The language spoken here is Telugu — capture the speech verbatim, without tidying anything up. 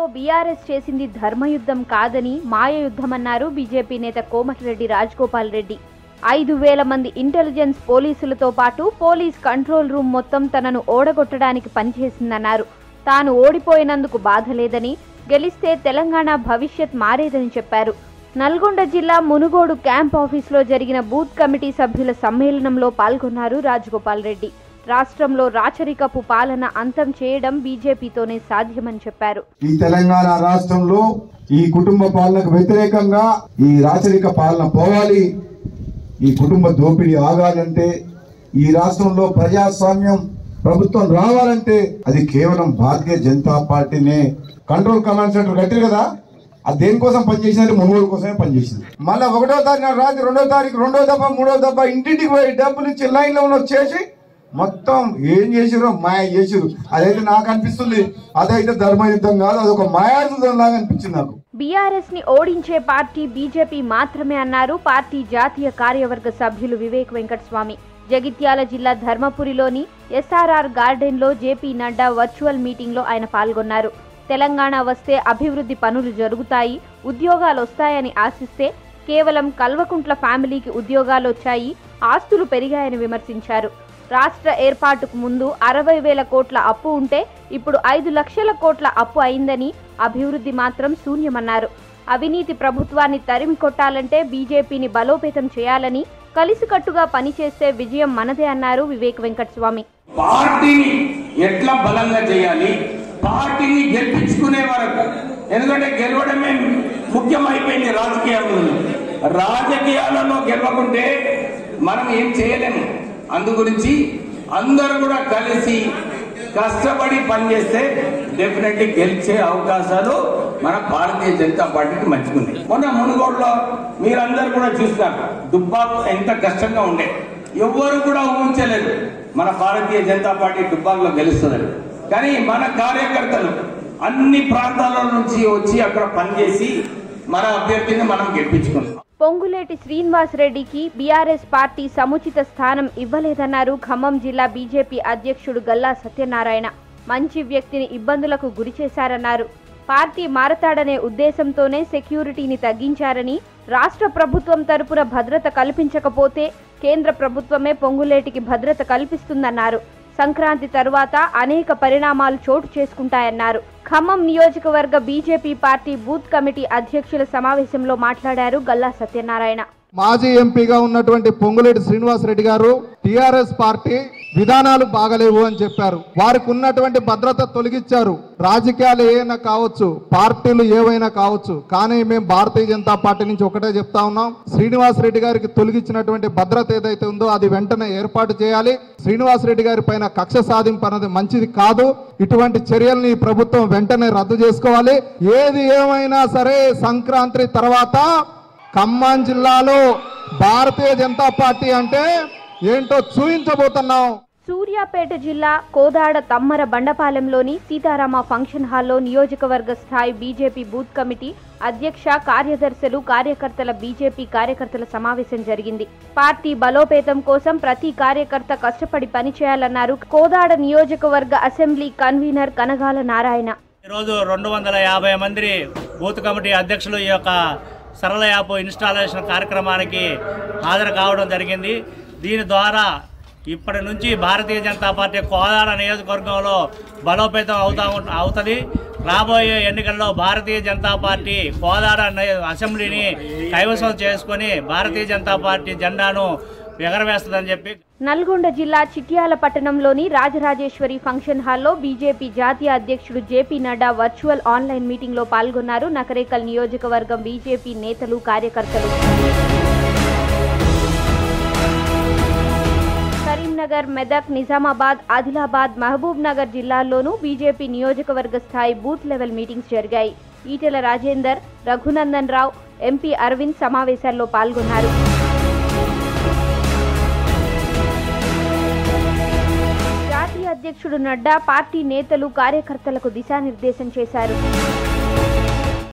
బీఆర్ఎస్ చేసింది ధర్మయుద్ధం కాదని మాయయుద్ధమన్నారు బీజేపీ నేత కోమటిరెడ్డి రాజగోపాల్ రెడ్డి. ఐదు వేల మంది ఇంటెలిజెన్స్ పోలీసులతో పాటు పోలీస్ కంట్రోల్ రూమ్ మొత్తం తనను ఓడగొట్టడానికి పనిచేసిందన్నారు. తాను ఓడిపోయినందుకు బాధ లేదని, గెలిస్తే తెలంగాణ భవిష్యత్ మారేదని చెప్పారు. నల్గొండ జిల్లా మునుగోడు క్యాంప్ ఆఫీసులో జరిగిన బూత్ కమిటీ సభ్యుల సమ్మేళనంలో పాల్గొన్నారు రాజగోపాల్ రెడ్డి. రాష్ట్రంలో రాచరికపు పాలన అంతం చేయడం బీజేపీతోనే సాధ్యమని చెప్పారు. ఈ తెలంగాణ రాష్ట్రంలో ఈ కుటుంబ పాలనకు వ్యతిరేకంగా ఈ రాచరిక పాలన పోవాలి, ఈ కుటుంబ దోపిడీ ఆగాలంటే, ఈ రాష్ట్రంలో ప్రజాస్వామ్యం ప్రభుత్వం రావాలంటే అది కేవలం భారతీయ జనతా పార్టీనే. కంట్రోల్ కమాండ్ సెంటర్ కట్టారు కదా, అది దేనికోసం పనిచేసిందంటే మునుగోడు కోసమే పనిచేసింది. మళ్ళీ ఒకటో తారీఖు రాత్రి రెండో తారీఖు రెండో దఫా మూడో దఫా ఇంటింటికి పోయి డబ్బులు ఇచ్చి లైన్లో వచ్చేసి మొత్తం ఏం చేసిరో మాయ చేసిరు. అదైతే నాకు అనిపిస్తుంది అదైతే ధర్మయుద్ధం కాదు, అదొక మాయాయుద్ధం లాగా అనిపించింది నాకు. బీఆర్ఎస్ ని ఓడించే పార్టీ బీజేపీ మాత్రమే అన్నారు పార్టీ జాతీయ కార్యవర్గ సభ్యులు వివేక్ వెంకటస్వామి. జగిత్యాల జిల్లా ధర్మపురిలోని ఎస్ఆర్ఆర్ గార్డెన్ లో జేపీ నడ్డా వర్చువల్ మీటింగ్ లో ఆయన పాల్గొన్నారు. తెలంగాణ వస్తే అభివృద్ధి పనులు జరుగుతాయి, ఉద్యోగాలు వస్తాయని ఆశిస్తే కేవలం కల్వకుంట్ల ఫ్యామిలీకి ఉద్యోగాలు వచ్చాయి, ఆస్తులు పెరిగాయని విమర్శించారు. రాష్ట్ర ఏర్పాటుకు ముందు అరవై వేల కోట్ల అప్పు ఉంటే ఇప్పుడు ఐదు లక్షల కోట్ల అప్పు అయిందని, అభివృద్ధి మాత్రం శూన్యమన్నారు. అవినీతి ప్రభుత్వాన్ని తరిమి కొట్టాలంటే బీజేపీని బలోపేతం చేయాలని, కలిసికట్టుగా పనిచేస్తే విజయం మనదే అన్నారు వివేక్ వెంకటస్వామి. పార్టీని ఎట్లా బలంగా చేయాలి, పార్టీని గెలిపించుకునే వరకు, ఎందుకంటే గెలవడమే ముఖ్యమైపోయింది రాజకీయాల్లో. రాజకీయాలలో గెలవకుంటే మనం ఏం చేయలేము. అందు గురించి అందరూ కూడా కలిసి కష్టపడి పనిచేస్తే డెఫినెట్లీ గెలిచే అవకాశాలు మన భారతీయ జనతా పార్టీకి మంచిగున్నాయి. మొన్న మునుగోడులో మీరందరూ కూడా చూస్తారు, దుబ్బాకు ఎంత కష్టంగా ఉండే, ఎవ్వరు కూడా ఊహించలేదు మన భారతీయ జనతా పార్టీ దుబ్బాకులో గెలుస్తుందని. కానీ మన కార్యకర్తలు అన్ని ప్రాంతాల నుంచి వచ్చి అక్కడ పనిచేసి మన అభ్యర్థిని మనం గెలిపించుకున్నాం. పొంగులేటి శ్రీనివాస్ రెడ్డికి బీఆర్ఎస్ పార్టీ సముచిత స్థానం ఇవ్వలేదన్నారు ఖమ్మం జిల్లా బీజేపీ అధ్యక్షుడు గల్లా సత్యనారాయణ. మంచి వ్యక్తిని ఇబ్బందులకు గురి చేశారన్నారు. పార్టీ మారతాడనే ఉద్దేశంతోనే సెక్యూరిటీని తగ్గించారని, రాష్ట్ర ప్రభుత్వం తరపున భద్రత కల్పించకపోతే కేంద్ర ప్రభుత్వమే పొంగులేటికి భద్రత కల్పిస్తుందన్నారు. సంక్రాంతి తరువాత అనేక పరిణామాలు చోటు చేసుకుంటాయన్నారు. ఖమ్మం నియోజకవర్గ బీజేపీ పార్టీ బూత్ కమిటీ అధ్యక్షుల సమావేశంలో మాట్లాడారు గల్లా సత్యనారాయణ. మాజీ ఎంపీగా ఉన్నటువంటి పొంగులేటి శ్రీనివాస్ రెడ్డి గారు టీఆర్ఎస్ పార్టీ విధానాలు బాగలేవు అని చెప్పారు. వారికి ఉన్నటువంటి భద్రత తొలగించారు. రాజకీయాలు ఏమైనా కావచ్చు, పార్టీలు ఏవైనా కావచ్చు, కానీ మేము భారతీయ జనతా పార్టీ నుంచి ఒకటే చెప్తా ఉన్నాం, శ్రీనివాస్ రెడ్డి గారికి తొలగించినటువంటి భద్రత ఏదైతే ఉందో అది వెంటనే ఏర్పాటు చేయాలి. శ్రీనివాస్ రెడ్డి గారి పైన కక్ష సాధింపు అనేది మంచిది కాదు. ఇటువంటి చర్యల్ని ప్రభుత్వం వెంటనే రద్దు చేసుకోవాలి. ఏది ఏమైనా సరే సంక్రాంతి తర్వాత ఖమ్మం జిల్లాలో భారతీయ జనతా పార్టీ అంటే ఏంటో చూపించబోతున్నాం. సూర్యాపేట జిల్లా కోదాడ తమ్మర బండపాలెంలోని సీతారామ ఫంక్షన్ హాల్లో నియోజకవర్గ స్థాయి బీజేపీ బూత్ కమిటీ అధ్యక్ష, కార్యదర్శులు, కార్యకర్తల బీజేపీ కార్యకర్తల సమావేశం జరిగింది. పార్టీ బలోపేతం కోసం ప్రతి కార్యకర్త కష్టపడి పనిచేయాలన్నారు కోదాడ నియోజకవర్గ అసెంబ్లీ కన్వీనర్ కనగాల నారాయణ. ఈరోజు రెండు వందల యాభై మంది బూత్ కమిటీ అధ్యక్షులు ఈ యొక్క సరళ యాప్ ఇన్స్టాలేషన్ కార్యక్రమానికి హాజరు కావడం జరిగింది. దీని ద్వారా ఇప్పటి నుంచి భారతీయ జనతా పార్టీ కోదాడ నియోజకవర్గంలో బలోపేతం అవుతా అవుతుంది. రాబోయే ఎన్నికల్లో భారతీయ జనతా పార్టీ కోదాడ అసెంబ్లీని కైవసం చేసుకొని భారతీయ జనతా పార్టీ జెండాను ఎగరవేస్తుందని చెప్పి నల్గొండ జిల్లా చిట్యాల పట్టణంలోని రాజరాజేశ్వరి ఫంక్షన్ హాల్లో బీజేపీ జాతీయ అధ్యక్షుడు JP Nadda virtual online meeting లో పాల్గొన్నారు. నకరేకల్ నియోజకవర్గం బీజేపీ నేతలు, కార్యకర్తలు. కరీంనగర్, మెదక్, నిజామాబాద్, ఆదిలాబాద్, మహబూబ్ నగర్ జిల్లాల్లోనూ బీజేపీ నియోజకవర్గ స్థాయి బూత్ లెవెల్ మీటింగ్స్ జరిగాయి. ఈటెల రాజేందర్, రఘునందన్ రావు, ఎంపీ అరవింద్ సమావేశాల్లో పాల్గొన్నారు. జాతీయ అధ్యక్షుడు నడ్డా పార్టీ నేతలు, కార్యకర్తలకు దిశానిర్దేశం చేశారు.